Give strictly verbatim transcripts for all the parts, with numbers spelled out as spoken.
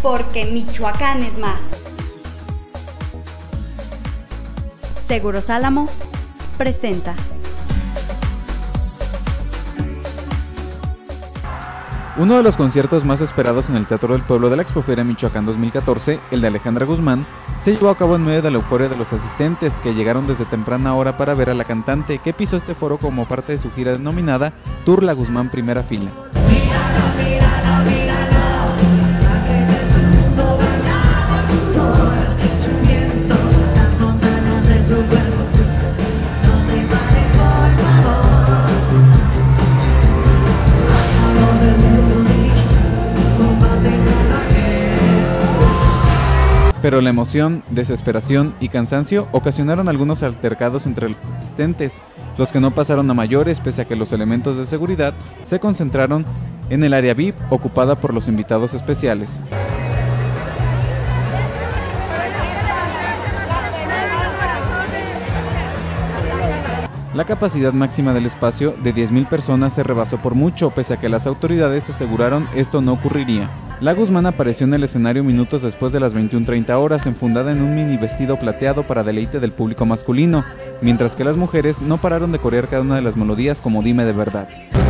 porque Michoacán es más. Seguros Álamo presenta. Uno de los conciertos más esperados en el Teatro del Pueblo de la Expoferia Michoacán dos mil catorce, el de Alejandra Guzmán, se llevó a cabo en medio de la euforia de los asistentes que llegaron desde temprana hora para ver a la cantante que pisó este foro como parte de su gira denominada Tour La Guzmán Primera Fila. Pero la emoción, desesperación y cansancio ocasionaron algunos altercados entre los asistentes, los que no pasaron a mayores pese a que los elementos de seguridad se concentraron en el área V I P ocupada por los invitados especiales. La capacidad máxima del espacio de diez mil personas se rebasó por mucho, pese a que las autoridades aseguraron esto no ocurriría. La Guzmán apareció en el escenario minutos después de las veintiuna treinta horas, enfundada en un mini vestido plateado para deleite del público masculino, mientras que las mujeres no pararon de corear cada una de las melodías como Dime de Verdad.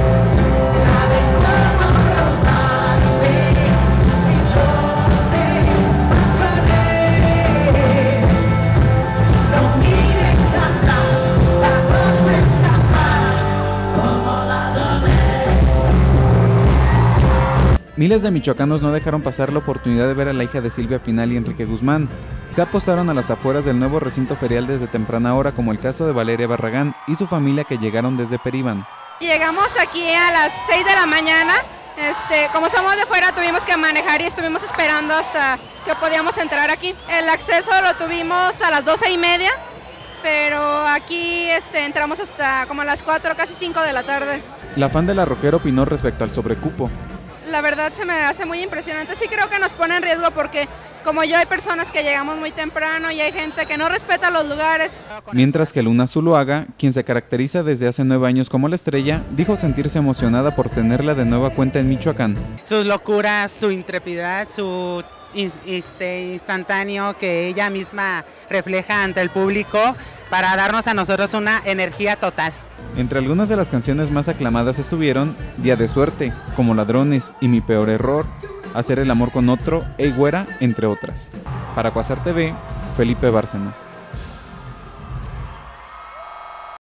Miles de michoacanos no dejaron pasar la oportunidad de ver a la hija de Silvia Pinal y Enrique Guzmán. Se apostaron a las afueras del nuevo recinto ferial desde temprana hora, como el caso de Valeria Barragán y su familia, que llegaron desde Peribán. Llegamos aquí a las seis de la mañana, este, como estamos de fuera tuvimos que manejar y estuvimos esperando hasta que podíamos entrar aquí. El acceso lo tuvimos a las doce y media, pero aquí este, entramos hasta como a las cuatro, casi cinco de la tarde. La fan de la rockera opinó respecto al sobrecupo. La verdad se me hace muy impresionante, sí creo que nos pone en riesgo porque como yo hay personas que llegamos muy temprano y hay gente que no respeta los lugares. Mientras que Luna Zuluaga, quien se caracteriza desde hace nueve años como la estrella, dijo sentirse emocionada por tenerla de nueva cuenta en Michoacán. Sus locuras, su intrepidad, su este, instantáneo que ella misma refleja ante el público para darnos a nosotros una energía total. Entre algunas de las canciones más aclamadas estuvieron Día de Suerte, Como Ladrones y Mi Peor Error, Hacer el Amor con Otro, Ey Güera, entre otras. Para Cuasar T V, Felipe Bárcenas.